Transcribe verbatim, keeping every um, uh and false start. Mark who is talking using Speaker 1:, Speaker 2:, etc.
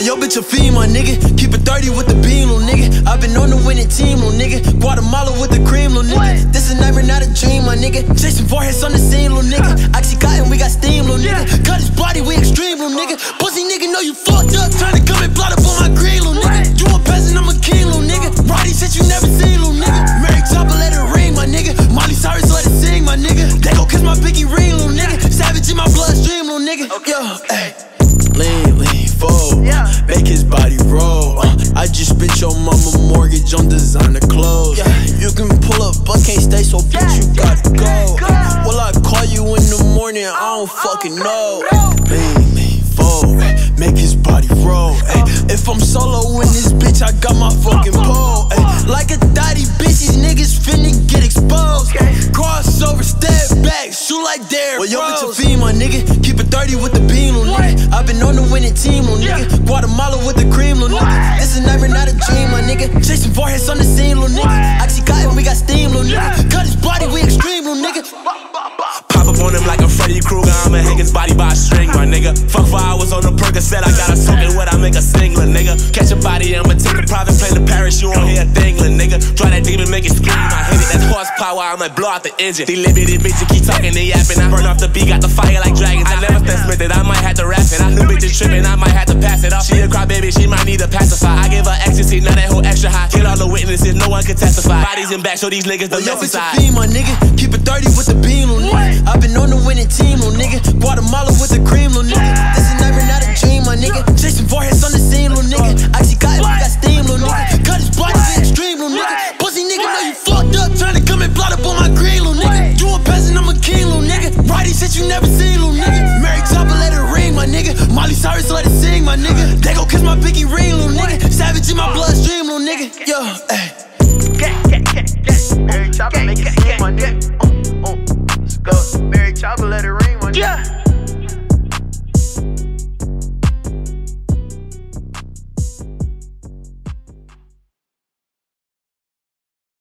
Speaker 1: yo, bitch, a fiend, my nigga. Keep it thirty with the beam, little nigga. I've been on the winning team, little nigga. Guatemala with the cream, little nigga. This is never not a dream, my nigga. Chasing foreheads on the scene, little nigga. Oxycontin, we got steam, little nigga. Cut his body, we extreme, little nigga. Pussy nigga, know you fucked up. Trying to come and blot up on my green, little nigga. You a peasant, I'm a king, little nigga. Roddy shit you never seen, little nigga. Mary Choppa, let it ring, my nigga. Molly Cyrus, let it sing, my nigga. They gon' kiss my pinky ring, little nigga. Savage in my bloodstream, little nigga. Yo, ayy. Lean, lean, fold, yeah. Make his body roll. uh, I just spent your mama mortgage on designer clothes. Yeah. You can pull up, but can't stay, so bitch, you gotta go. uh, Will I call you in the morning? I don't fucking know. Lean, lean, fold, make his body roll. Ay. If I'm solo in this bitch, I got my fucking pole. Ay. Like a thotty bitch, these niggas finna get exposed. Crossover, step back, shoot like Derrick Rose. Well, yo, bitch, a fiend, my nigga. Keep it thirty with the beam, little nigga. I've been on the winning team, little nigga. Guatemala with the cream, little nigga. This is never not a dream, my nigga. Chasing foreheads on the scene, little nigga. Oxycontin, we got steam, little nigga. Cut his body, we extreme, little nigga.
Speaker 2: Pop up on him like a Freddy Krueger. I'ma hang his body by a string, my nigga. Fuck for hours on the Percocet. I got a soaking wet, I make a singler, nigga. Catch a body, I'ma take a private plane to Paris. You won't hear a dingling, nigga. Draw that demon, make it scream. I hit it, that's horsepower, I might blow out the engine. These limited bitches keep talking, they yapping. I burn off the beat, got the fire like dragons. I never stand smith it, I might have to rap it. I knew bitches tripping, I might have to pass it off. She a crybaby, she might need a pacifier. I give her ecstasy, now that whole extra high. Kill all the witnesses, no one can testify. Bodies in back, so these niggas don't
Speaker 1: yo, bitch, a
Speaker 2: decide.
Speaker 1: fiend, my nigga. Keep it thirty with the beam, little nigga. I've been on the winning team, little nigga. Guatemala with the cream, little nigga. This is never not a dream, my nigga. Chasing foreheads on the scene, little nigga. Oxycontin, we got steam, little nigga. Cut his body, we extreme, little nigga. Pussy nigga, know you fucked up. Trying to come and blot up on my green, little nigga. You a peasant, I'm a king, little nigga. Roddy shit you never seen, little nigga. Mary Choppa, let it ring, my nigga. Molly Cyrus, let it sing, my nigga. They gon' kiss my pinky ring, little nigga. Savage in my bloodstream, little nigga. Yo, ay.